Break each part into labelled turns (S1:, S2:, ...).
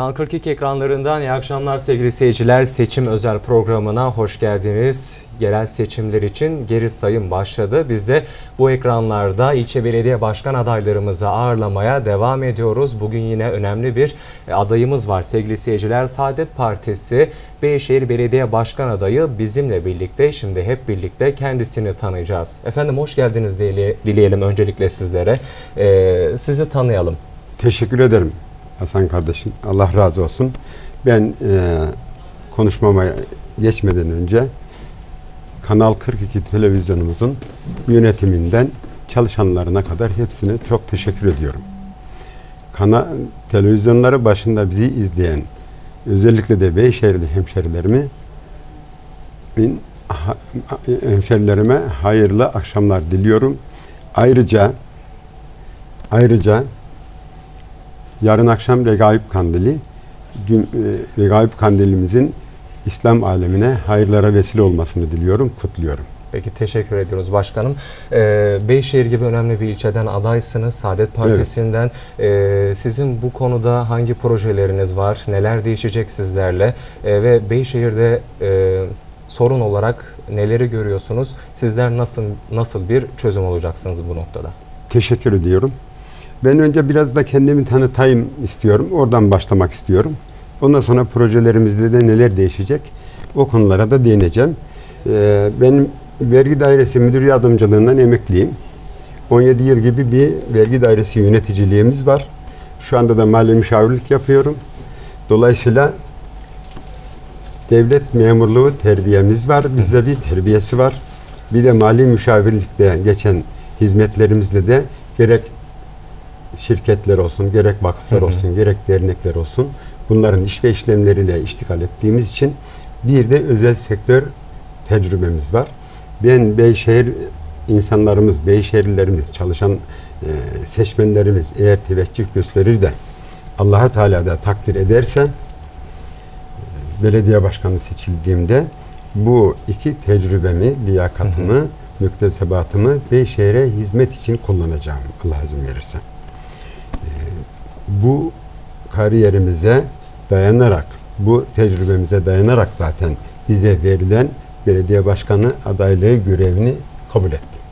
S1: Kanal 42 ekranlarından iyi akşamlar sevgili seyirciler. Seçim özel programına hoş geldiniz. Yerel seçimler için geri sayım başladı. Biz de bu ekranlarda ilçe belediye başkan adaylarımızı ağırlamaya devam ediyoruz. Bugün yine önemli bir adayımız var sevgili seyirciler. Saadet Partisi Beyşehir Belediye Başkan adayı bizimle birlikte. Şimdi hep birlikte kendisini tanıyacağız. Efendim hoş geldiniz dileyelim öncelikle sizlere. Sizi tanıyalım.
S2: Teşekkür ederim Hasan kardeşim. Allah razı olsun. Ben konuşmama geçmeden önce Kanal 42 televizyonumuzun yönetiminden çalışanlarına kadar hepsine çok teşekkür ediyorum. Televizyonları başında bizi izleyen özellikle de Beyşehirli hemşerilerime hayırlı akşamlar diliyorum. Ayrıca yarın akşam Regaib Kandili, Regaib Kandilimizin İslam alemine hayırlara vesile olmasını diliyorum, kutluyorum.
S1: Peki teşekkür ediyoruz başkanım. Beyşehir gibi önemli bir ilçeden adaysınız, Saadet Partisi'nden. Evet. Sizin bu konuda hangi projeleriniz var, neler değişecek sizlerle ve Beyşehir'de sorun olarak neleri görüyorsunuz? Sizler nasıl bir çözüm olacaksınız bu noktada?
S2: Teşekkür ediyorum. Ben önce biraz da kendimi tanıtayım istiyorum. Oradan başlamak istiyorum. Ondan sonra projelerimizde de neler değişecek o konulara da değineceğim. Ben vergi dairesi müdür yardımcılığından emekliyim. 17 yıl gibi bir vergi dairesi yöneticiliğimiz var. Şu anda da mali müşavirlik yapıyorum. Dolayısıyla devlet memurluğu terbiyemiz var. Bizde bir terbiyesi var. Bir de mali müşavirlikte geçen hizmetlerimizle de gerek şirketler olsun, gerek vakıflar olsun, gerek dernekler olsun, bunların iş ve işlemleriyle iştikal ettiğimiz için bir de özel sektör tecrübemiz var. Ben Beyşehir insanlarımız, Beyşehirlilerimiz, çalışan seçmenlerimiz eğer teveccüh gösterir de Allah-u Teala da takdir ederse belediye başkanı seçildiğimde bu iki tecrübemi, liyakatımı, müktesebatımı Beyşehir'e hizmet için kullanacağım Allah izin verirse. Bu kariyerimize dayanarak, bu tecrübemize dayanarak zaten bize verilen belediye başkanı adaylığı görevini kabul ettim.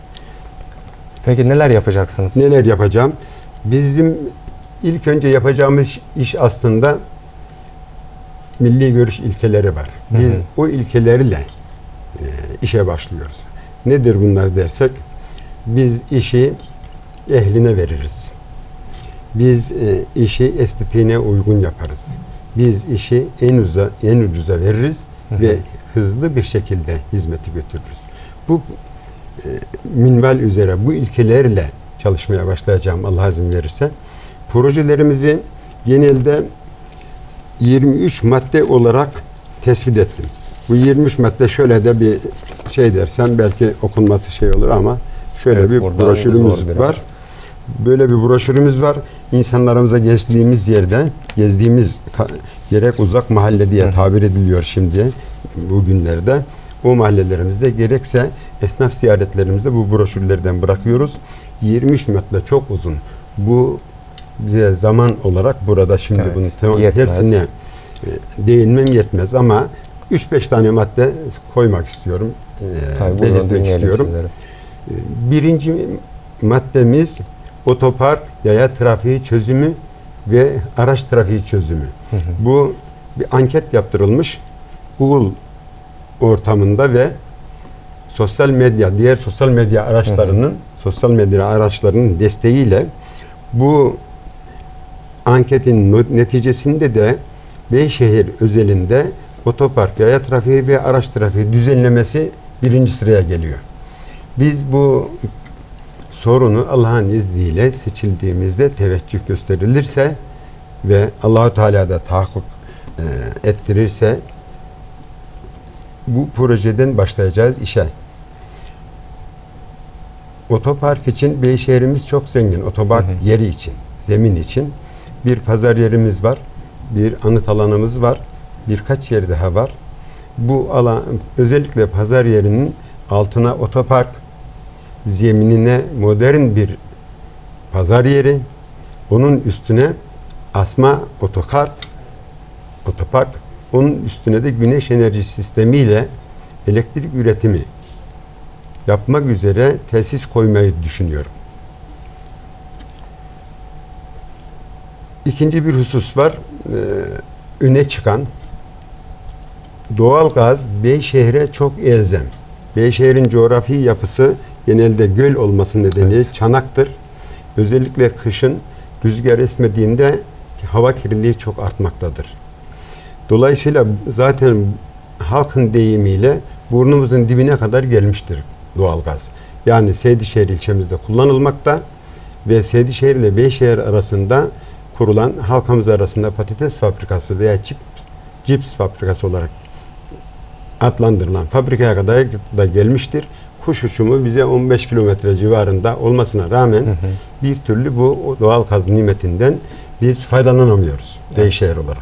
S1: Peki neler yapacaksınız? Neler
S2: yapacağım? Bizim ilk önce yapacağımız iş aslında milli görüş ilkeleri var. Biz o ilkelerle işe başlıyoruz. Nedir bunlar dersek? Biz işi ehline veririz. Biz işi estetiğine uygun yaparız. Biz işi en ucuza veririz ve hızlı bir şekilde hizmeti götürürüz. Bu minval üzere bu ilkelerle çalışmaya başlayacağım Allah izin verirse. Projelerimizi genelde 23 madde olarak tespit ettim. Bu 23 madde şöyle de bir şey dersem belki okunması şey olur ama şöyle bir broşürümüz var. Böyle bir broşürümüz var. İnsanlarımıza gezdiğimiz yerde, gerek uzak mahalle diye tabir ediliyor şimdi bu günlerde. O mahallelerimizde gerekse esnaf ziyaretlerimizde bu broşürlerden bırakıyoruz. 23 madde çok uzun. Bu bize zaman olarak burada şimdi bunun hepsine değinmem yetmez ama 3-5 tane madde koymak istiyorum. Belirtmek istiyorum. Birinci maddemiz otopark, yaya trafiği çözümü ve araç trafiği çözümü. Bu bir anket yaptırılmış Google ortamında ve sosyal medya, diğer sosyal medya araçlarının desteğiyle bu anketin neticesinde de Beyşehir özelinde otopark, yaya trafiği ve araç trafiği düzenlemesi birinci sıraya geliyor. Biz bu sorunu Allah'ın izniyle seçildiğimizde teveccüh gösterilirse ve Allah-u Teala da tahakkuk ettirirse bu projeden başlayacağız işe. Otopark için Beyşehir'imiz çok zengin. Otopark yeri için, zemin için. Bir pazar yerimiz var, bir anıt alanımız var, birkaç yer daha var. Bu alan özellikle pazar yerinin altına otopark, zeminine modern bir pazar yeri, onun üstüne asma otokart otopark. Onun üstüne de güneş enerji sistemiyle elektrik üretimi yapmak üzere tesis koymayı düşünüyorum. İkinci bir husus var. Öne çıkan doğalgaz Beyşehir'e çok elzem. Beyşehir'in coğrafi yapısı genelde göl olması nedeniyle çanaktır. Özellikle kışın rüzgar esmediğinde hava kirliliği çok artmaktadır. Dolayısıyla zaten halkın deyimiyle burnumuzun dibine kadar gelmiştir doğalgaz. Yani Seydişehir ilçemizde kullanılmakta ve Seydişehir ile Beyşehir arasında kurulan, halkımız arasında patates fabrikası veya cips fabrikası olarak adlandırılan fabrikaya kadar da gelmiştir. Kuş uçumu bize 15 kilometre civarında olmasına rağmen bir türlü bu doğal gaz nimetinden biz faydalanamıyoruz Beyşehir olarak.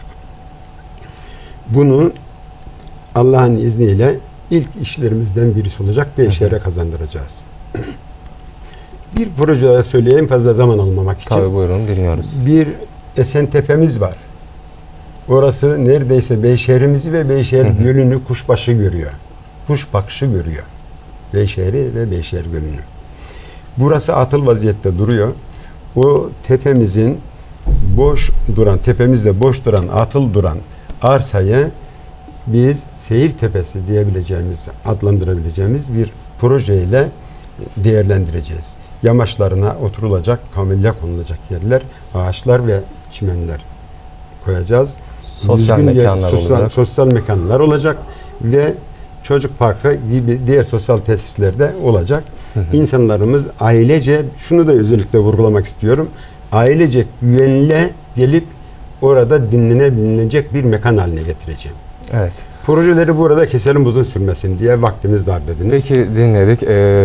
S2: Bunu Allah'ın izniyle ilk işlerimizden birisi olacak Beyşehir'e kazandıracağız. Bir proje daha söyleyeyim fazla zaman almamak için.
S1: Tabii buyurun dinliyoruz.
S2: Bir Esentepe'miz var. Orası neredeyse Beyşehir'imizi ve Beyşehir Gölü'nü kuşbaşı görüyor. Kuş bakışı görüyor. Beyşehir'i ve Beyşehir Gölü'nü. Burası atıl vaziyette duruyor. O tepemizin boş duran, tepemizde boş duran, atıl duran arsayı biz Seyir Tepesi diyebileceğimiz, adlandırabileceğimiz bir projeyle değerlendireceğiz. Yamaçlarına oturulacak, kamelya konulacak yerler, ağaçlar ve çimenler koyacağız.
S1: Sosyal mekanlar olacak.
S2: Sosyal mekanlar olacak ve çocuk parkı gibi diğer sosyal tesislerde olacak. İnsanlarımız ailece, şunu da özellikle vurgulamak istiyorum, ailece güvenle gelip orada dinlenebilecek bir mekan haline getireceğim.
S1: Evet.
S2: Projeleri burada keselim uzun sürmesin diye vaktimiz dar dediniz.
S1: Peki dinledik.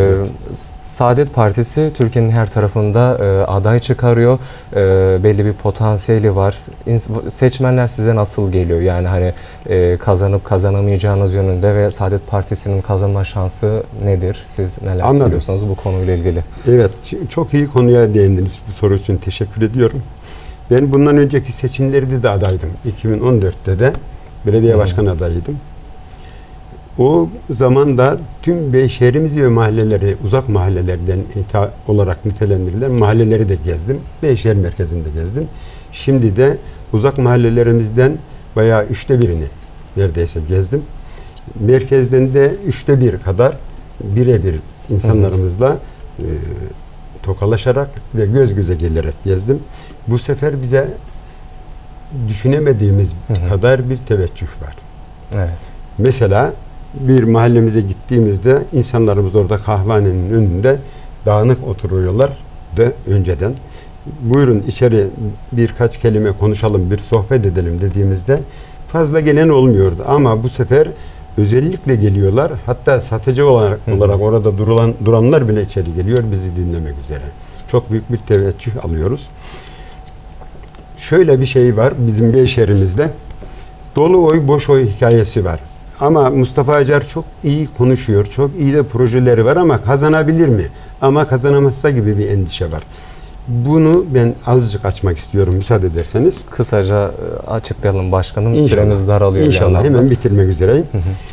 S1: Saadet Partisi Türkiye'nin her tarafında aday çıkarıyor. Belli bir potansiyeli var. Seçmenler size nasıl geliyor? Yani hani kazanıp kazanamayacağınız yönünde ve Saadet Partisi'nin kazanma şansı nedir? Siz neler söylüyorsunuz bu konuyla ilgili?
S2: Evet, çok iyi konuya değindiniz. Bu soru için teşekkür ediyorum. Ben bundan önceki seçimlerde de adaydım. 2014'te de belediye başkan adayıydım. O zaman da tüm Beyşehir'imizi ve mahalleleri, uzak mahallelerden olarak nitelendirilen mahalleleri de gezdim. Beyşehir merkezinde gezdim. Şimdi de uzak mahallelerimizden bayağı 1/3'ünü neredeyse gezdim. Merkezden de 1/3 kadar birebir insanlarımızla tokalaşarak ve göz göze gelerek gezdim. Bu sefer bize düşünemediğimiz kadar bir teveccüh var.
S1: Evet.
S2: Mesela bir mahallemize gittiğimizde insanlarımız orada kahvehanenin önünde dağınık oturuyorlar da önceden. Buyurun içeri birkaç kelime konuşalım, bir sohbet edelim dediğimizde fazla gelen olmuyordu. Ama bu sefer özellikle geliyorlar. Hatta satıcı olarak orada duranlar bile içeri geliyor bizi dinlemek üzere. Çok büyük bir teveccüh alıyoruz. Şöyle bir şey var bizim Beyşehir'imizde. Dolu oy boş oy hikayesi var. Ama Mustafa Acar çok iyi konuşuyor. Çok iyi de projeleri var ama kazanabilir mi? Ama kazanamazsa gibi bir endişe var. Bunu ben azıcık açmak istiyorum müsaade ederseniz.
S1: Kısaca açıklayalım başkanım.
S2: İnşallah.
S1: Süremiz daralıyor.
S2: İnşallah hemen bitirmek üzereyim.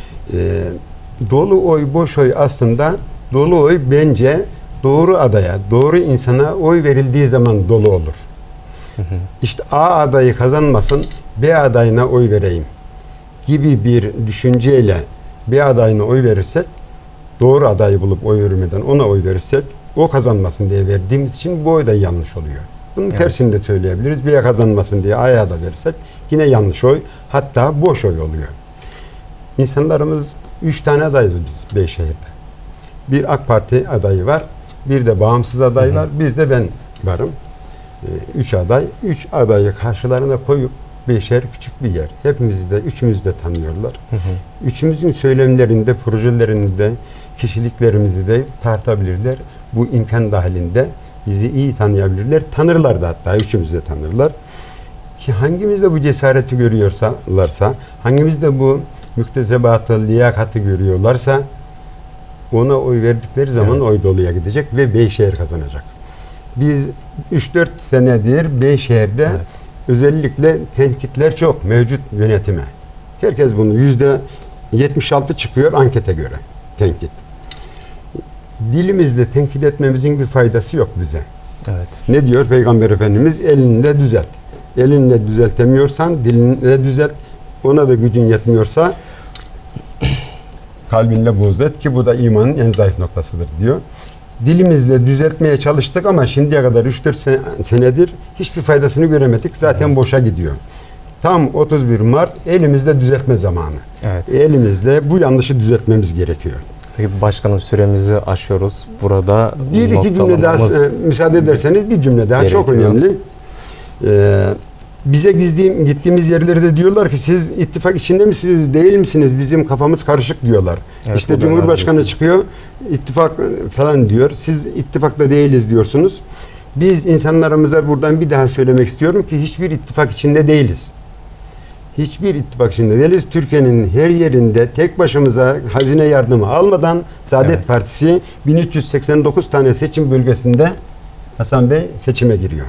S2: Dolu oy boş oy aslında dolu oy bence doğru adaya, doğru insana oy verildiği zaman dolu olur. İşte A adayı kazanmasın, B adayına oy vereyim gibi bir düşünceyle B adayına oy verirsek, doğru adayı bulup oy vermeden ona oy verirsek, o kazanmasın diye verdiğimiz için bu oy da yanlış oluyor. Bunun tersini de söyleyebiliriz. B'ye kazanmasın diye A'ya da verirsek yine yanlış oy, hatta boş oy oluyor. İnsanlarımız 3 tane adayız biz Beyşehir'de. Bir AK Parti adayı var, bir de bağımsız aday var, bir de ben varım. 3 aday. 3 adayı karşılarına koyup Beyşehir küçük bir yer. Hepimizi de, üçümüzü de tanıyorlar. Üçümüzün söylemlerinde, projelerinde, kişiliklerimizi de tartabilirler. Bu imkan dahilinde bizi iyi tanıyabilirler. Tanırlar da hatta, üçümüzü de tanırlar. Ki hangimizde bu cesareti görüyorlarsa, hangimizde bu müktesebatı, liyakati görüyorlarsa ona oy verdikleri zaman oy doluya gidecek ve Beyşehir kazanacak. Biz 3-4 senedir Beyşehir'de özellikle tenkitler çok mevcut yönetime. Herkes bunu %76 çıkıyor ankete göre tenkit. Dilimizle tenkit etmemizin bir faydası yok bize.
S1: Evet.
S2: Ne diyor Peygamber Efendimiz? Elinle düzelt. Elinle düzeltemiyorsan dilinle düzelt. Ona da gücün yetmiyorsa kalbinle boz et ki bu da imanın en zayıf noktasıdır diyor. Dilimizle düzeltmeye çalıştık ama şimdiye kadar 3-4 senedir hiçbir faydasını göremedik. Zaten boşa gidiyor. Tam 31 Mart elimizle düzeltme zamanı.
S1: Evet.
S2: Elimizle bu yanlışı düzeltmemiz gerekiyor.
S1: Peki başkanım, süremizi aşıyoruz. Burada
S2: Bir iki cümle daha müsaade ederseniz bir cümle daha çok
S1: gerekiyor.
S2: önemli. Bize gittiğimiz yerlerde diyorlar ki siz ittifak içinde misiniz değil misiniz? Bizim kafamız karışık diyorlar.
S1: Evet,
S2: işte Cumhurbaşkanı çıkıyor ittifak falan diyor. Siz ittifakta değiliz diyorsunuz. Biz insanlarımıza buradan bir daha söylemek istiyorum ki hiçbir ittifak içinde değiliz. Hiçbir ittifak içinde değiliz. Türkiye'nin her yerinde tek başımıza hazine yardımı almadan Saadet Partisi 1389 tane seçim bölgesinde Hasan Bey seçime giriyor.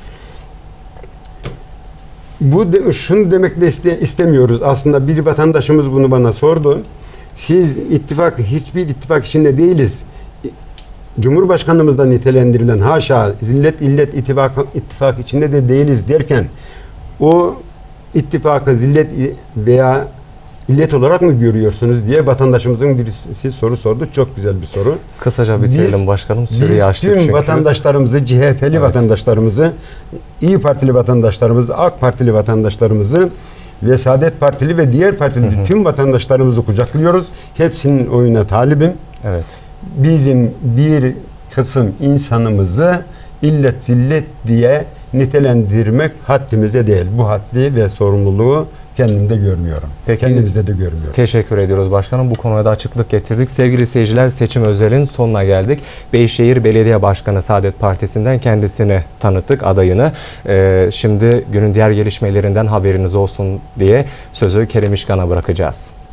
S2: Şunu demek de istemiyoruz. Aslında bir vatandaşımız bunu bana sordu. Siz hiçbir ittifak içinde değiliz. Cumhurbaşkanımızdan nitelendirilen haşa zillet illet ittifak içinde de değiliz derken o ittifakı zillet veya illet olarak mı görüyorsunuz diye vatandaşımızın birisi soru sordu. Çok güzel bir soru.
S1: Kısaca bitirelim başkanım. Süreyi açtık
S2: tüm
S1: çünkü.
S2: vatandaşlarımızı, CHP'li vatandaşlarımızı, İyi Partili vatandaşlarımızı, AK Partili vatandaşlarımızı ve Saadet Partili ve diğer partili tüm vatandaşlarımızı kucaklıyoruz. Hepsinin oyuna talibim.
S1: Evet.
S2: Bizim bir kısım insanımızı illet zillet diye nitelendirmek haddimize değil. Bu haddi ve sorumluluğu kendimde görmüyorum.
S1: Peki,
S2: kendimizde de görmüyoruz.
S1: Teşekkür ediyoruz başkanım. Bu konuya da açıklık getirdik. Sevgili seyirciler, seçim özelinin sonuna geldik. Beyşehir Belediye Başkanı Saadet Partisi'nden kendisini tanıttık, adayını. Şimdi günün diğer gelişmelerinden haberiniz olsun diye sözü Kerem İşkan'a bırakacağız.